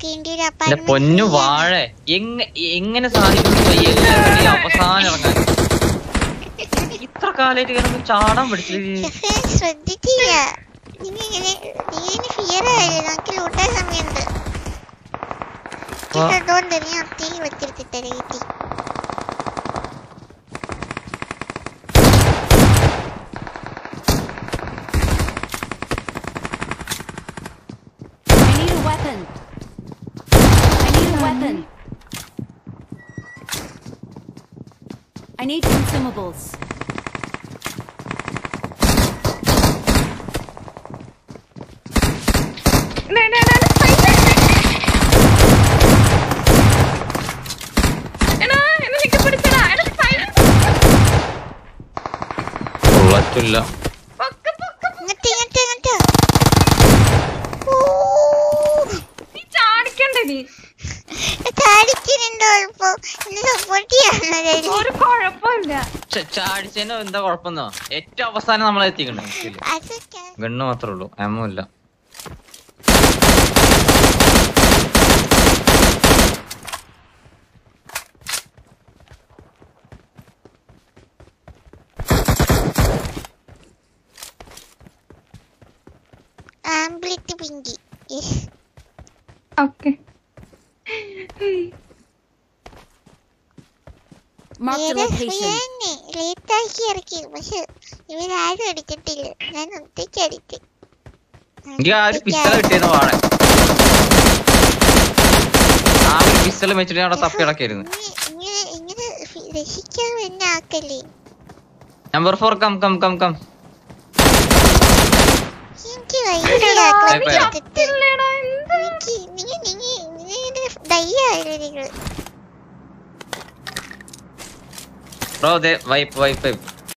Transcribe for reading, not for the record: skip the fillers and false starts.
പൊന്നു വാഴ എങ്ങനെ സാധിക്കുന്നു അവസാനം ഇറങ്ങാൻ ഇത്ര കാലായിട്ട് കിടന്ന് ചാടാൻ പഠിച്ചില്ല. ശ്രദ്ധിച്ചില്ല. നമുക്ക് ലൂട്ടാൻ സമയമുണ്ട്. അതുകൊണ്ട് ഞാൻ തീ വെച്ചിട്ട് കിട്ടി. I need consumables. ചാടിച്ചതിന് എന്താ കുഴപ്പമെന്നോ? ഏറ്റവും അവസാനം നമ്മളെ എത്തിക്കണ്ടേ? ഗണ്ണ് മാത്രമേ ഉള്ളൂ, ആമോ ഇല്ല. ഇവരാരും അടിച്ചിട്ടില്ല, ഞാൻ ഒറ്റയ്ക്ക് അടിച്ചു. ഇങ്ങനെ രക്ഷിക്കാൻ വേണ്ട ആക്കല്ലേ. Number 4 come come come come. എനിക്ക് ബ്രോ ദേ വൈപ്പ് വൈപ്പ് വൈപ്പ്.